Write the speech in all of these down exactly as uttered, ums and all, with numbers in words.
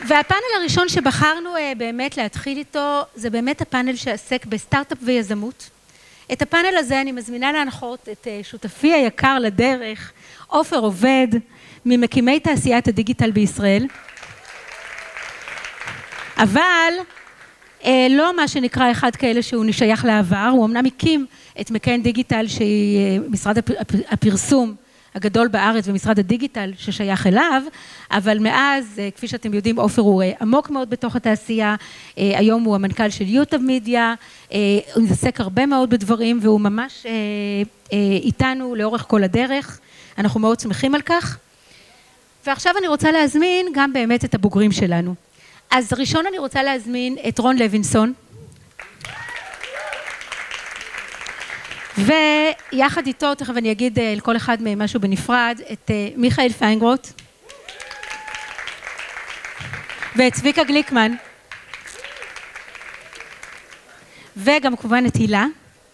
והפאנל הראשון שבחרנו באמת להתחיל איתו, זה באמת הפאנל שעסק בסטארט-אפ ויזמות. את הפאנל הזה אני מזמינה להנחות את שותפי היקר לדרך, עופר עובד, ממקימי תעשיית הדיגיטל בישראל. אבל לא מה שנקרא אחד כאלה שהוא נשייך לעבר, הוא אמנם הקים את מקיין דיגיטל שהיא משרד הפרסום הגדול בארץ ומשרד הדיגיטל ששייך אליו, אבל מאז, כפי שאתם יודעים, עופר הוא עמוק מאוד בתוך התעשייה, היום הוא המנכ"ל של יוטיוב מידיה, הוא מתעסק הרבה מאוד בדברים והוא ממש איתנו לאורך כל הדרך, אנחנו מאוד שמחים על כך. ועכשיו אני רוצה להזמין גם באמת את הבוגרים שלנו. אז ראשון אני רוצה להזמין את רון לוינסון, ויחד איתו, תכף אני אגיד לכל אחד מהם משהו בנפרד, את מיכאל פיינגרוט, ואת צביקה גליקמן, וגם כמובן את הילה.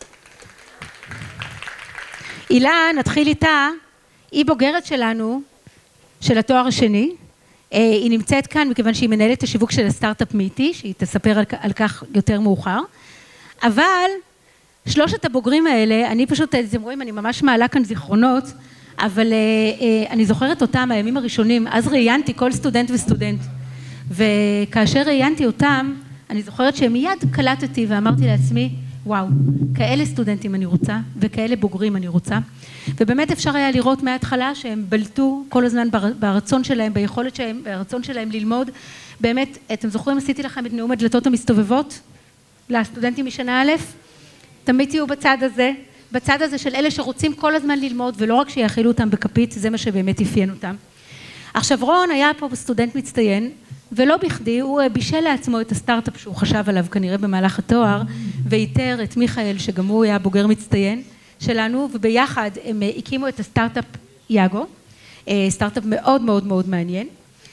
הילה, נתחיל איתה, היא בוגרת שלנו, של התואר השני, היא נמצאת כאן מכיוון שהיא מנהלת השיווק של הסטארט-אפ מיטי, שהיא תספר על כך יותר מאוחר, אבל שלושת הבוגרים האלה, אני פשוט, אתם רואים, אני ממש מעלה כאן זיכרונות, אבל אני זוכרת אותם הימים הראשונים, אז ראיינתי כל סטודנט וסטודנט, וכאשר ראיינתי אותם, אני זוכרת שמיד קלטתי ואמרתי לעצמי, וואו, כאלה סטודנטים אני רוצה, וכאלה בוגרים אני רוצה, ובאמת אפשר היה לראות מההתחלה שהם בלטו כל הזמן ברצון שלהם, ביכולת שלהם, ברצון שלהם ללמוד, באמת, אתם זוכרים, עשיתי לכם את נאום הדלתות המסתובבות, לסטודנטים משנה א', תמיד תהיו בצד הזה, בצד הזה של אלה שרוצים כל הזמן ללמוד, ולא רק שיאכילו אותם בכפית, זה מה שבאמת אפיין אותם. עכשיו רון היה פה סטודנט מצטיין, ולא בכדי, הוא בישל לעצמו את הסטארט-אפ שהוא חשב עליו כנראה במהלך התואר, ואיתר את מיכאל שגם הוא היה בוגר מצטיין שלנו, וביחד הם הקימו את הסטארט-אפ יאגו, סטארט-אפ מאוד מאוד מאוד מעניין,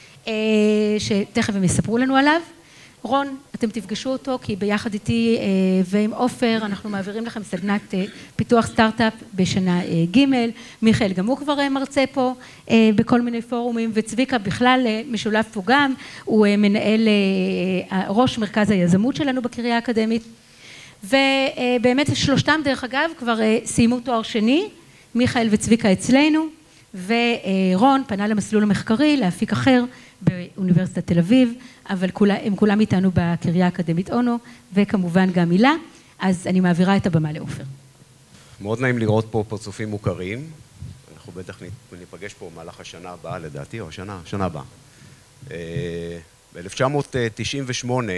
שתכף הם יספרו לנו עליו. רון, אתם תפגשו אותו כי ביחד איתי ועם עופר אנחנו מעבירים לכם סדנת פיתוח סטארט-אפ בשנה ג'. מיכאל גם הוא כבר מרצה פה בכל מיני פורומים, וצביקה בכלל משולב פה גם, הוא מנהל ראש מרכז היזמות שלנו בקריה האקדמית, ובאמת שלושתם דרך אגב כבר סיימו תואר שני, מיכאל וצביקה אצלנו, ורון פנה למסלול המחקרי להפיק אחר באוניברסיטת תל אביב, אבל הם כולם איתנו בקריה האקדמית אונו, וכמובן גם הילה, אז אני מעבירה את הבמה לעופר. מאוד נעים לראות פה פרצופים מוכרים, אנחנו בטח ניפגש פה במהלך השנה הבאה לדעתי, או השנה, השנה הבאה. ב-אלף תשע מאות תשעים ושמונה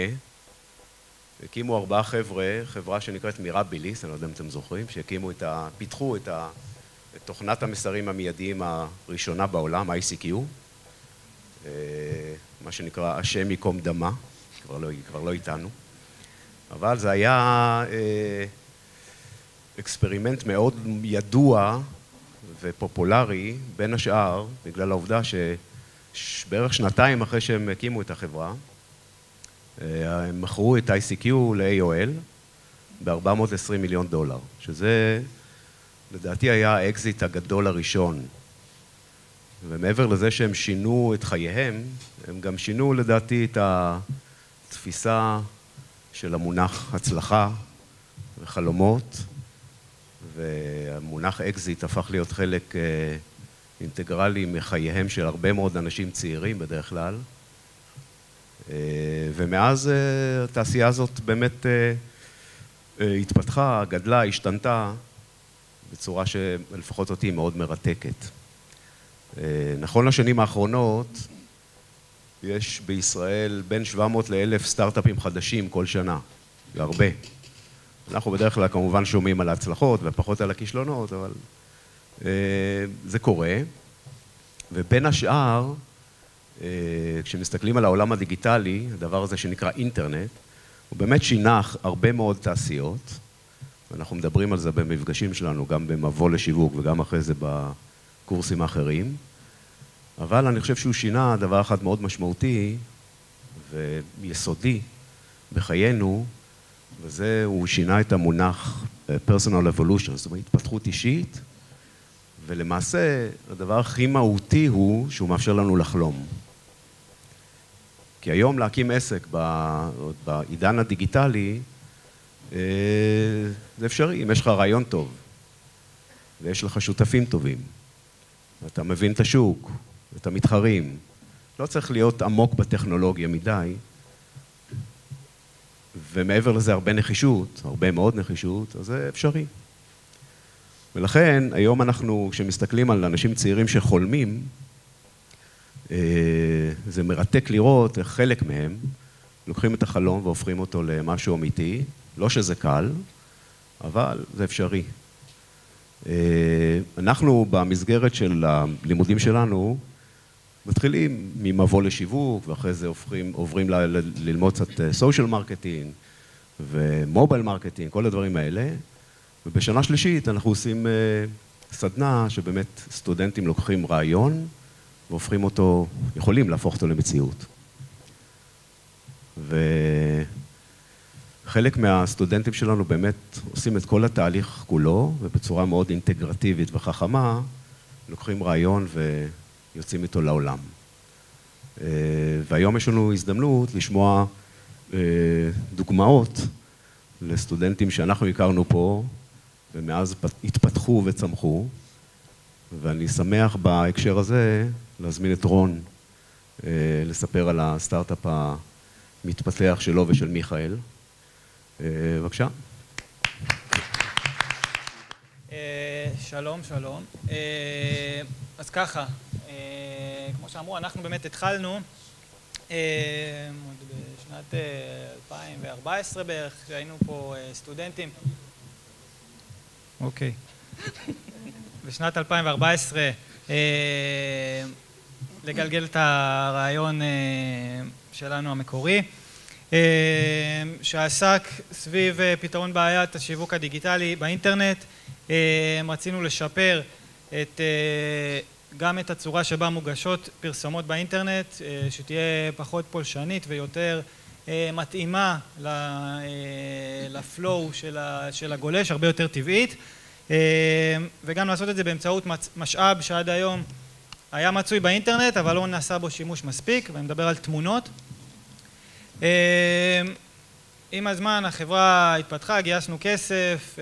הקימו ארבעה חבר'ה, חברה שנקראת מירביליס, אני לא יודע אם אתם זוכרים, שהקימו את ה... פיתחו את ה... את תוכנת המסרים המיידיים הראשונה בעולם, איי סי קיו, מה שנקרא השם ייקום דמה, כבר לא, כבר לא איתנו, אבל זה היה אקספרימנט מאוד ידוע ופופולרי, בין השאר, בגלל העובדה שבערך שנתיים אחרי שהם הקימו את החברה, הם מכרו את איי סי קיו ל-איי או אל ב-ארבע מאות ועשרים מיליון דולר, שזה לדעתי היה האקזיט הגדול הראשון. ומעבר לזה שהם שינו את חייהם, הם גם שינו לדעתי את התפיסה של המונח הצלחה וחלומות, והמונח אקזיט הפך להיות חלק אינטגרלי מחייהם של הרבה מאוד אנשים צעירים בדרך כלל, ומאז התעשייה הזאת באמת התפתחה, גדלה, השתנתה, בצורה שלפחות אותי מאוד מרתקת. נכון לשנים האחרונות, יש בישראל בין שבע מאות לאלף סטארט-אפים חדשים כל שנה, זה הרבה. אנחנו בדרך כלל כמובן שומעים על ההצלחות ופחות על הכישלונות, אבל זה קורה. ובין השאר, כשמסתכלים על העולם הדיגיטלי, הדבר הזה שנקרא אינטרנט, הוא באמת שינח הרבה מאוד תעשיות, ואנחנו מדברים על זה במפגשים שלנו, גם במבוא לשיווק וגם אחרי זה בקורסים האחרים. אבל אני חושב שהוא שינה דבר אחד מאוד משמעותי ויסודי בחיינו, וזה הוא שינה את המונח personal evolution, זאת אומרת, התפתחות אישית, ולמעשה הדבר הכי מהותי הוא שהוא מאפשר לנו לחלום. כי היום להקים עסק בעידן הדיגיטלי, זה אפשרי, אם יש לך רעיון טוב, ויש לך שותפים טובים, ואתה מבין את השוק, את המתחרים, לא צריך להיות עמוק בטכנולוגיה מדי, ומעבר לזה הרבה נחישות, הרבה מאוד נחישות, אז זה אפשרי. ולכן, היום אנחנו, כשמסתכלים על אנשים צעירים שחולמים, זה מרתק לראות איך חלק מהם לוקחים את החלום והופכים אותו למשהו אמיתי, לא שזה קל, אבל זה אפשרי. אנחנו במסגרת של הלימודים שלנו מתחילים ממבוא לשיווק, ואחרי זה עוברים, עוברים ל, ל, ללמוד קצת סושיאל מרקטינג ומובייל מרקטינג, כל הדברים האלה. ובשנה שלישית אנחנו עושים סדנה שבאמת סטודנטים לוקחים רעיון והופכים אותו, יכולים להפוך אותו למציאות. וחלק מהסטודנטים שלנו באמת עושים את כל התהליך כולו, ובצורה מאוד אינטגרטיבית וחכמה, לוקחים רעיון ויוצאים איתו לעולם. והיום יש לנו הזדמנות לשמוע דוגמאות לסטודנטים שאנחנו הכרנו פה, ומאז התפתחו וצמחו, ואני שמח בהקשר הזה להזמין את רון לספר על הסטארט-אפ המתפתח שלו ושל מיכאל. בבקשה. שלום, שלום. אז ככה, כמו שאמרו, אנחנו באמת התחלנו עוד בשנת אלפיים וארבע עשרה בערך, כשהיינו פה סטודנטים. אוקיי. בשנת אלפיים וארבע עשרה לגלגל את הרעיון שלנו המקורי, שעסק סביב פתרון בעיית השיווק הדיגיטלי באינטרנט. רצינו לשפר את, גם את הצורה שבה מוגשות פרסומות באינטרנט, שתהיה פחות פולשנית ויותר מתאימה לפלואו של הגולש, הרבה יותר טבעית, וגם לעשות את זה באמצעות משאב שעד היום היה מצוי באינטרנט, אבל לא נעשה בו שימוש מספיק, ואני מדבר על תמונות. עם הזמן החברה התפתחה, גייסנו כסף,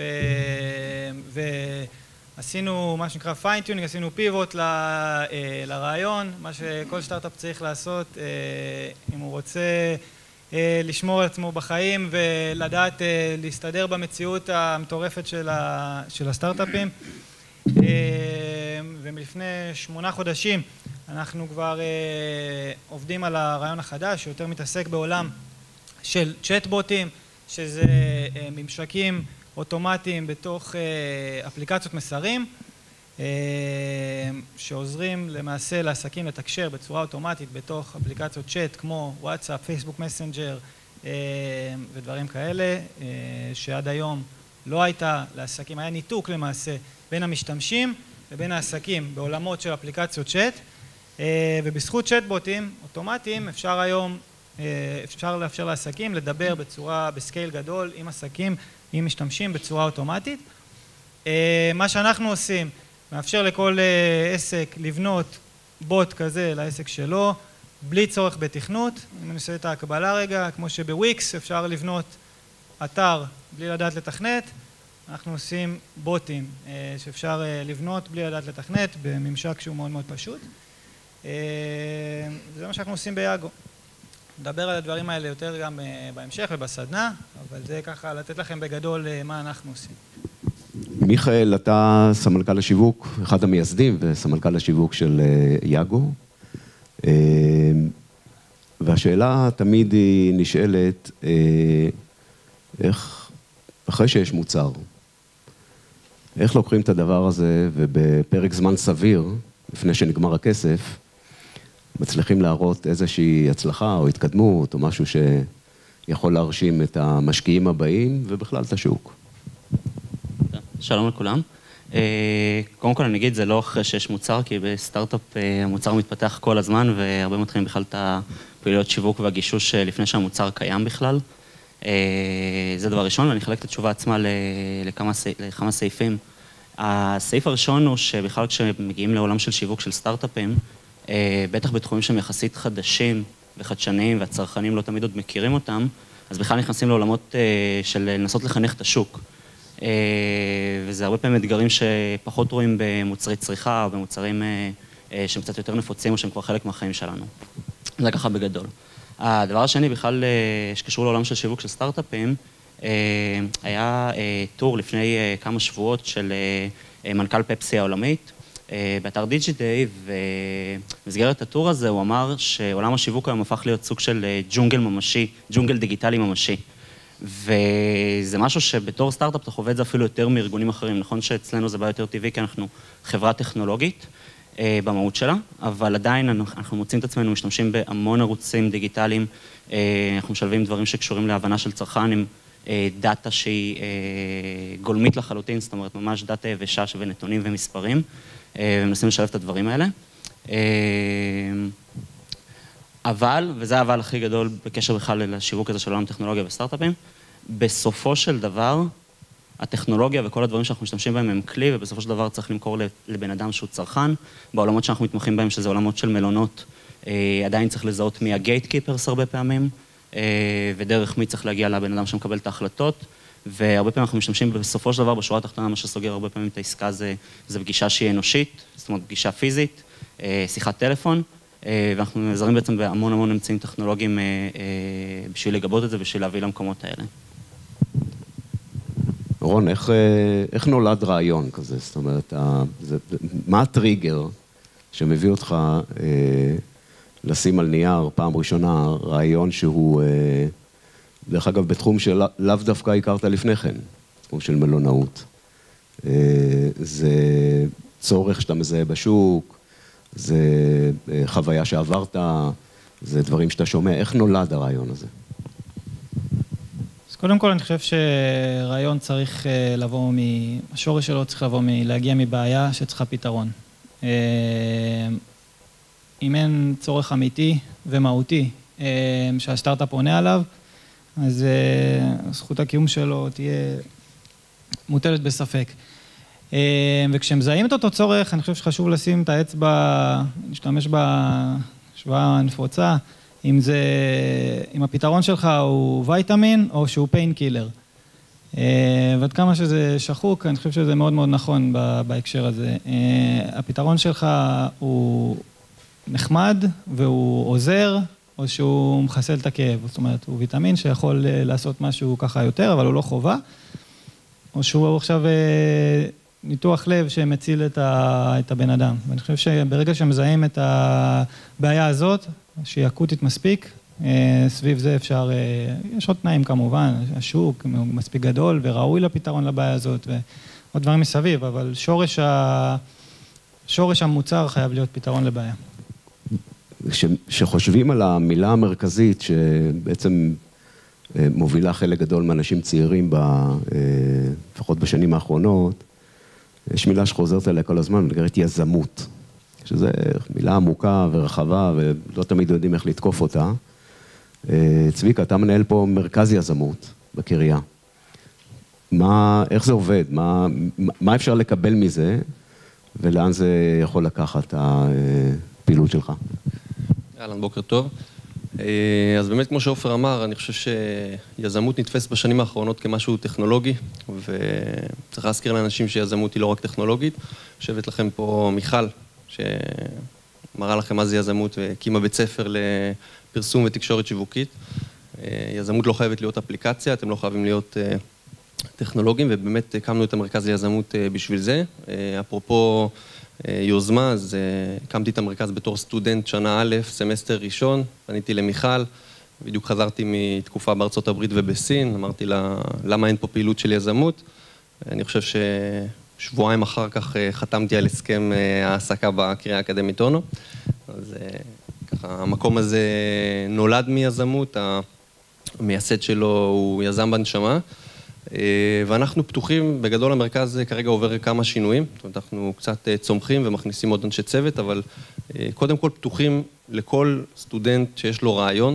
ועשינו מה שנקרא פיינטיונינג, עשינו פיבוט לרעיון, מה שכל סטארט-אפ צריך לעשות אם הוא רוצה לשמור על עצמו בחיים ולדעת להסתדר במציאות המטורפת של הסטארט-אפים. ומלפני שמונה חודשים אנחנו כבר עובדים על הרעיון החדש, שיותר מתעסק בעולם של צ'אטבוטים, שזה ממשקים אוטומטיים בתוך אפליקציות מסרים, שעוזרים למעשה לעסקים לתקשר בצורה אוטומטית בתוך אפליקציות צ'אט כמו וואטסאפ, פייסבוק מסנג'ר ודברים כאלה, שעד היום לא הייתה לעסקים, היה ניתוק למעשה בין המשתמשים לבין העסקים בעולמות של אפליקציות צ'אט, ובזכות צ'אטבוטים אוטומטיים אפשר היום, אפשר לאפשר לעסקים לדבר בצורה, בסקייל גדול עם עסקים, עם משתמשים בצורה אוטומטית. מה שאנחנו עושים, מאפשר לכל עסק לבנות בוט כזה לעסק שלו, בלי צורך בתכנות. אם נעשה את ההקבלה רגע, כמו שבוויקס אפשר לבנות אתר בלי לדעת לתכנת, אנחנו עושים בוטים שאפשר לבנות בלי לדעת לתכנת, בממשק שהוא מאוד מאוד פשוט. זה מה שאנחנו עושים ביאגו. נדבר על הדברים האלה יותר גם בהמשך ובסדנה, אבל זה ככה לתת לכם בגדול מה אנחנו עושים. מיכאל, אתה סמנכ"ל השיווק, אחד המייסדים וסמנכ"ל השיווק של יאגו. והשאלה תמיד היא נשאלת, איך, אחרי שיש מוצר, איך לוקחים את הדבר הזה ובפרק זמן סביר, לפני שנגמר הכסף, מצליחים להראות איזושהי הצלחה או התקדמות או משהו שיכול להרשים את המשקיעים הבאים ובכלל את השוק. שלום לכולם. קודם כל אני אגיד, זה לא אחרי שיש מוצר, כי בסטארט-אפ המוצר מתפתח כל הזמן, והרבה מתחילים בכלל את הפעילויות שיווק והגישוש לפני שהמוצר קיים בכלל. זה דבר ראשון, ואני אחלק את התשובה עצמה לכמה, לכמה סעיפים. הסעיף הראשון הוא שבכלל כשמגיעים לעולם של שיווק של סטארט-אפים, בטח בתחומים שהם יחסית חדשים וחדשניים, והצרכנים לא תמיד עוד מכירים אותם, אז בכלל נכנסים לעולמות של לנסות לחנך את השוק. וזה הרבה פעמים אתגרים שפחות רואים במוצרי צריכה, או במוצרים שהם קצת יותר נפוצים, או שהם כבר חלק מהחיים שלנו. זה ככה בגדול. הדבר השני, בכלל, שקשור לעולם של שיווק של סטארט-אפים, היה טור לפני כמה שבועות של מנכ"ל פפסי העולמית, באתר דיג'ידיי, ובמסגרת הטור הזה הוא אמר שעולם השיווק היום הפך להיות סוג של ג'ונגל ממשי, ג'ונגל דיגיטלי ממשי. וזה משהו שבתור סטארט-אפ אתה חווה את זה אפילו יותר מארגונים אחרים. נכון שאצלנו זה בא יותר טבעי, כי אנחנו חברה טכנולוגית במהות שלה, אבל עדיין אנחנו מוצאים את עצמנו, משתמשים בהמון ערוצים דיגיטליים, אנחנו משלבים דברים שקשורים להבנה של צרכן עם דאטה שהיא גולמית לחלוטין, זאת אומרת ממש דאטה יבשה ונתונים ומספרים, ומנסים לשלב את הדברים האלה. אבל, וזה האבל הכי גדול בקשר בכלל לשיווק הזה של עולם טכנולוגיה וסטארט-אפים, בסופו של דבר, הטכנולוגיה וכל הדברים שאנחנו משתמשים בהם הם כלי, ובסופו של דבר צריך למכור לבן אדם שהוא צרכן. בעולמות שאנחנו מתמחים בהם, שזה עולמות של מלונות, עדיין צריך לזהות מי הגייט קיפרס הרבה פעמים, ודרך מי צריך להגיע לבן אדם שמקבל את ההחלטות, והרבה פעמים אנחנו משתמשים בסופו של דבר, בשורה התחתונה, מה שסוגר הרבה פעמים את העסקה זה, זה פגישה שהיא אנושית, זאת אומרת פגישה פיזית, שיחת טלפון, ואנחנו נעזרים בעצם בהמון המון אמצעים טכנולוגיים בשביל לגבות את זה, בשביל להביא למקומות האלה. רון, איך, איך נולד רעיון כזה? זאת אומרת, זה, מה הטריגר שמביא אותך אה, לשים על נייר פעם ראשונה רעיון שהוא, אה, דרך אגב, בתחום שלאו דווקא הכרת לפני כן, תחום של מלונאות. אה, זה צורך שאתה מזהה בשוק, זה אה, חוויה שעברת, זה דברים שאתה שומע. איך נולד הרעיון הזה? קודם כל, אני חושב שרעיון צריך לבוא, השורש שלו צריך לבוא מלהגיע מבעיה שצריכה פתרון. אם אין צורך אמיתי ומהותי שהסטארט-אפ עונה עליו, אז זכות הקיום שלו תהיה מוטלת בספק. וכשמזהים את אותו צורך, אני חושב שחשוב לשים את האצבע, להשתמש בהשוואה הנפוצה, אם זה, אם הפתרון שלך הוא וייטמין או שהוא פיין קילר. ועד כמה שזה שחוק, אני חושב שזה מאוד מאוד נכון בהקשר הזה. הפתרון שלך הוא נחמד והוא עוזר, או שהוא מחסל את הכאב. זאת אומרת, הוא ויטמין שיכול לעשות משהו ככה יותר, אבל הוא לא חובה. או שהוא עכשיו ניתוח לב שמציל את הבן אדם. ואני חושב שברגע שמזהים את הבעיה הזאת, שהיא אקוטית מספיק, סביב זה אפשר, יש עוד תנאים כמובן, השוק מספיק גדול וראוי לפתרון לבעיה הזאת ועוד דברים מסביב, אבל שורש, ה... שורש המוצר חייב להיות פתרון לבעיה. שחושבים על המילה המרכזית שבעצם מובילה חלק גדול מאנשים צעירים, לפחות בשנים האחרונות, יש מילה שחוזרת עליה כל הזמן, נקראת יזמות. שזו מילה עמוקה ורחבה, ולא תמיד יודעים איך לתקוף אותה. צביקה, אתה מנהל פה מרכז יזמות בקריה. מה, איך זה עובד? מה, מה אפשר לקבל מזה, ולאן זה יכול לקחת הפעילות שלך? אהלן, בוקר טוב. אז באמת, כמו שאופר אמר, אני חושב שיזמות נתפס בשנים האחרונות כמשהו טכנולוגי, וצריך להזכיר לאנשים שיזמות היא לא רק טכנולוגית. יושבת לכם פה מיכל, שמראה לכם מה זה יזמות, והקימה בית ספר לפרסום ותקשורת שיווקית. יזמות לא חייבת להיות אפליקציה, אתם לא חייבים להיות טכנולוגיים, ובאמת הקמנו את המרכז ליזמות בשביל זה. אפרופו יוזמה, אז הקמתי את המרכז בתור סטודנט שנה א', סמסטר ראשון, פניתי למיכל, בדיוק חזרתי מתקופה בארצות הברית ובסין, אמרתי לה, למה אין פה פעילות של יזמות? אני חושב ש... שבועיים אחר כך חתמתי על הסכם העסקה בקריה האקדמית אונו. אז ככה, המקום הזה נולד מיזמות, המייסד שלו הוא יזם בנשמה, ואנחנו פתוחים, בגדול המרכז כרגע עובר כמה שינויים, זאת אומרת, אנחנו קצת צומחים ומכניסים עוד אנשי צוות, אבל קודם כל פתוחים לכל סטודנט שיש לו רעיון,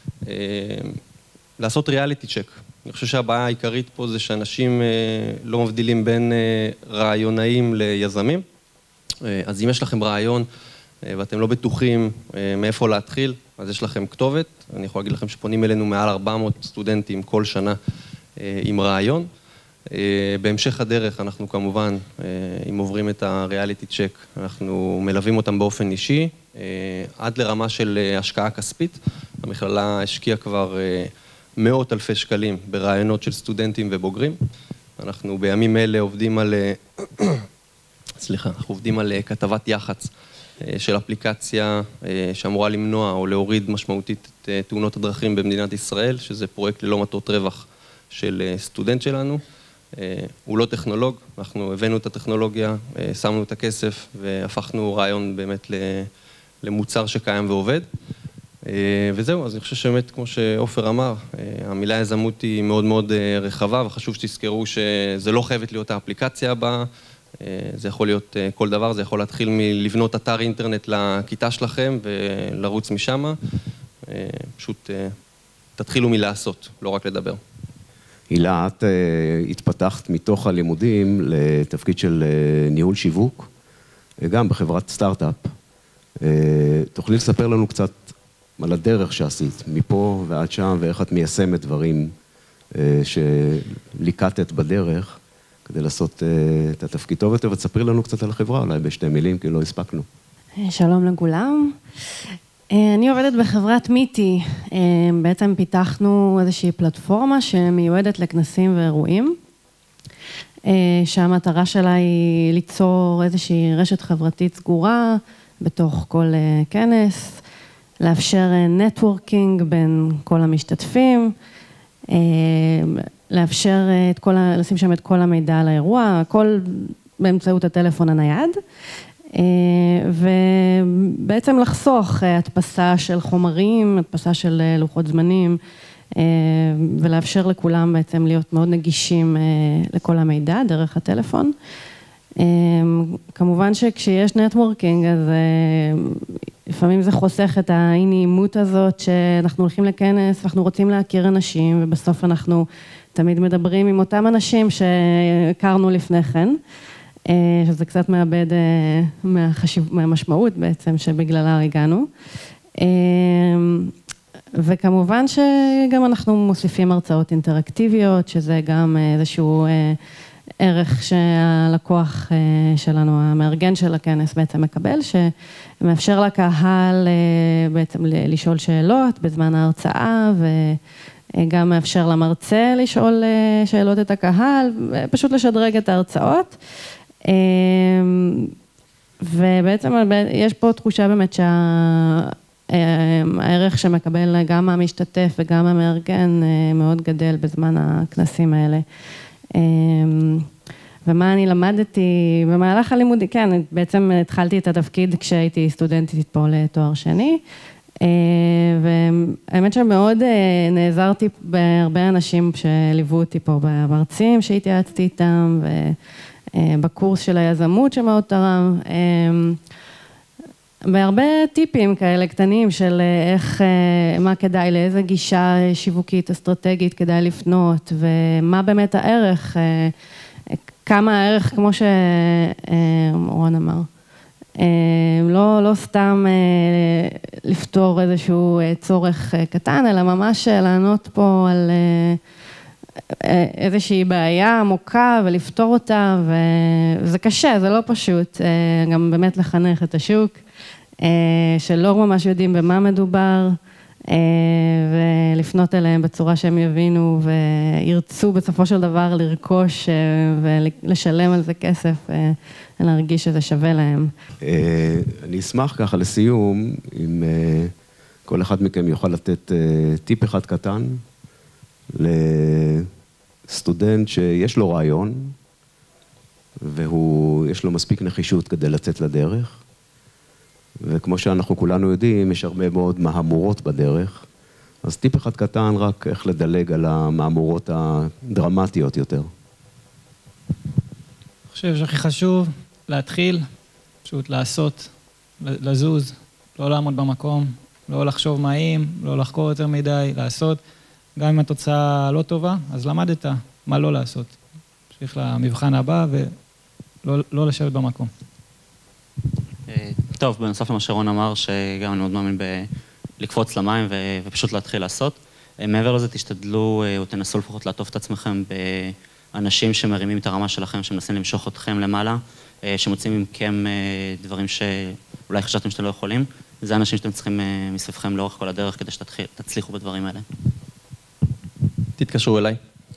לעשות ריאליטי צ'ק. אני חושב שהבעיה העיקרית פה זה שאנשים לא מבדילים בין רעיונאים ליזמים. אז אם יש לכם רעיון ואתם לא בטוחים מאיפה להתחיל, אז יש לכם כתובת, אני יכול להגיד לכם שפונים אלינו מעל ארבע מאות סטודנטים כל שנה עם רעיון. בהמשך הדרך אנחנו כמובן, אם עוברים את הריאליטי צ'ק, אנחנו מלווים אותם באופן אישי, עד לרמה של השקעה כספית. המכללה השקיעה כבר מאות אלפי שקלים ברעיונות של סטודנטים ובוגרים. אנחנו בימים אלה עובדים על, סליחה, אנחנו עובדים על כתבת יח"צ של אפליקציה שאמורה למנוע או להוריד משמעותית את תאונות הדרכים במדינת ישראל, שזה פרויקט ללא מטרות רווח של סטודנט שלנו. הוא לא טכנולוג, אנחנו הבאנו את הטכנולוגיה, שמנו את הכסף והפכנו רעיון באמת למוצר שקיים ועובד. וזהו, אז אני חושב שבאמת, כמו שאופר אמר, המילה יזמות היא מאוד מאוד רחבה, וחשוב שתזכרו שזה לא חייבת להיות האפליקציה הבאה, זה יכול להיות כל דבר, זה יכול להתחיל מלבנות אתר אינטרנט לכיתה שלכם ולרוץ משם, פשוט תתחילו מלעשות, לא רק לדבר. הילה, את התפתחת מתוך הלימודים לתפקיד של ניהול שיווק, גם בחברת סטארט-אפ. תוכלי לספר לנו קצת על הדרך שעשית, מפה ועד שם, ואיך את מיישמת דברים שליקטת בדרך, כדי לעשות את התפקיד טוב יותר, ותספרי לנו קצת על החברה, אולי בשתי מילים, כי לא הספקנו. שלום לכולם. אני עובדת בחברת מיטי, בעצם פיתחנו איזושהי פלטפורמה שמיועדת לכנסים ואירועים, שהמטרה שלה היא ליצור איזושהי רשת חברתית סגורה בתוך כל כנס, לאפשר נטוורקינג בין כל המשתתפים, לאפשר את כל, לשים שם את כל המידע על האירוע, הכל באמצעות הטלפון הנייד, ובעצם לחסוך הדפסה של חומרים, הדפסה של לוחות זמנים, ולאפשר לכולם בעצם להיות מאוד נגישים לכל המידע דרך הטלפון. כמובן שכשיש נטוורקינג, אז לפעמים זה חוסך את האי-נעימות הזאת, שאנחנו הולכים לכנס, ואנחנו רוצים להכיר אנשים, ובסוף אנחנו תמיד מדברים עם אותם אנשים שהכרנו לפני כן, שזה קצת מאבד מהחשיב, מהמשמעות בעצם שבגללה הגענו. וכמובן שגם אנחנו מוסיפים הרצאות אינטראקטיביות, שזה גם איזשהו ערך שהלקוח שלנו, המארגן של הכנס בעצם מקבל, שמאפשר לקהל בעצם לשאול שאלות בזמן ההרצאה, וגם מאפשר למרצה לשאול שאלות את הקהל, פשוט לשדרג את ההרצאות. ובעצם יש פה תחושה באמת שהערך שמקבל גם המשתתף וגם המארגן מאוד גדל בזמן הכנסים האלה. ומה אני למדתי במהלך הלימודי, כן, בעצם התחלתי את התפקיד כשהייתי סטודנטית פה לתואר שני, והאמת שמאוד נעזרתי בהרבה אנשים שליוו אותי פה במרצים שהתייעצתי איתם, ובקורס של היזמות שמאוד תרם, בהרבה טיפים כאלה קטנים של איך, מה כדאי, לאיזה גישה שיווקית אסטרטגית כדאי לפנות, ומה באמת הערך, כמה הערך, כמו שרון אמר. לא, לא סתם לפתור איזשהו צורך קטן, אלא ממש לענות פה על איזושהי בעיה עמוקה ולפתור אותה, וזה קשה, זה לא פשוט, גם באמת לחנך את השוק, שלא ממש יודעים במה מדובר, ולפנות אליהם בצורה שהם יבינו וירצו בסופו של דבר לרכוש ולשלם על זה כסף ולהרגיש שזה שווה להם. אני אשמח ככה לסיום, אם כל אחד מכם יוכל לתת טיפ אחד קטן לסטודנט שיש לו רעיון ויש לו מספיק נחישות כדי לצאת לדרך. וכמו שאנחנו כולנו יודעים, יש הרבה מאוד מהמורות בדרך, אז טיפ אחד קטן רק איך לדלג על המהמורות הדרמטיות יותר. אני חושב שהכי חשוב להתחיל, פשוט לעשות, לזוז, לא לעמוד במקום, לא לחשוב מה אם, לא לחקור יותר מדי, לעשות, גם אם התוצאה לא טובה, אז למדת מה לא לעשות. תמשיך למבחן הבא ולא לא לשבת במקום. טוב, בנוסף למה שרון אמר, שגם אני מאוד מאמין לקפוץ למים ופשוט להתחיל לעשות. מעבר לזה, תשתדלו או תנסו לפחות לעטוף את עצמכם באנשים שמרימים את הרמה שלכם, שמנסים למשוך אתכם למעלה, שמוצאים מכם דברים שאולי חשבתם שאתם לא יכולים. זה אנשים שאתם צריכים מסביבכם לאורך כל הדרך כדי שתצליחו בדברים האלה. תתקשרו אליי.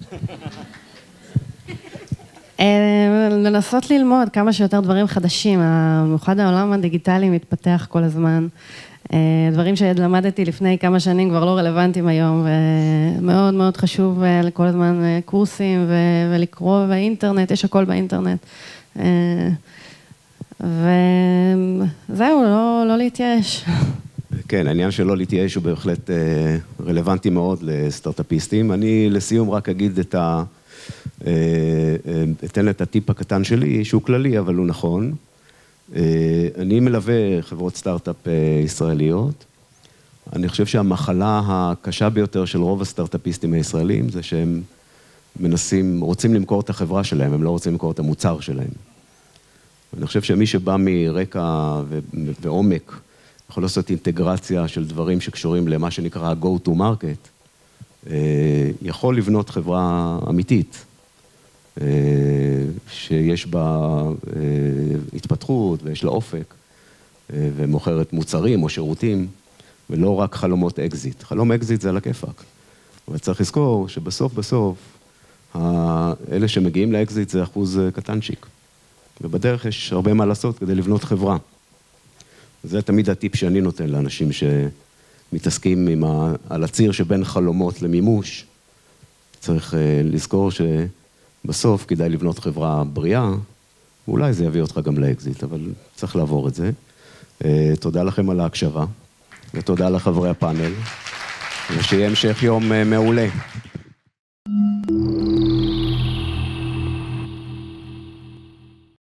לנסות ללמוד כמה שיותר דברים חדשים, במיוחד העולם הדיגיטלי מתפתח כל הזמן. דברים שלמדתי לפני כמה שנים כבר לא רלוונטיים היום, ומאוד מאוד חשוב לכל הזמן קורסים ולקרוא באינטרנט, יש הכל באינטרנט. וזהו, לא, לא להתייאש. כן, העניין של לא להתייאש הוא בהחלט רלוונטי מאוד לסטארט-אפיסטים. אני לסיום רק אגיד את ה... אתן את הטיפ הקטן שלי, שהוא כללי, אבל הוא נכון. אני מלווה חברות סטארט-אפ ישראליות. אני חושב שהמחלה הקשה ביותר של רוב הסטארט-אפיסטים הישראלים זה שהם מנסים, רוצים למכור את החברה שלהם, הם לא רוצים למכור את המוצר שלהם. אני חושב שמי שבא מרקע ועומק, יכול לעשות אינטגרציה של דברים שקשורים למה שנקרא go to market, יכול לבנות חברה אמיתית, שיש בה התפתחות ויש לה אופק, ומוכרת מוצרים או שירותים, ולא רק חלומות אקזיט. חלום אקזיט זה על הכיפק. אבל צריך לזכור שבסוף בסוף, אלה שמגיעים לאקזיט זה אחוז קטנצ'יק. ובדרך יש הרבה מה לעשות כדי לבנות חברה. זה תמיד הטיפ שאני נותן לאנשים שמתעסקים עם ה... על הציר שבין חלומות למימוש. צריך לזכור שבסוף כדאי לבנות חברה בריאה, ואולי זה יביא אותך גם לאקזיט, אבל צריך לעבור את זה. תודה לכם על ההקשבה, ותודה לחברי הפאנל, ושיהיה המשך יום מעולה.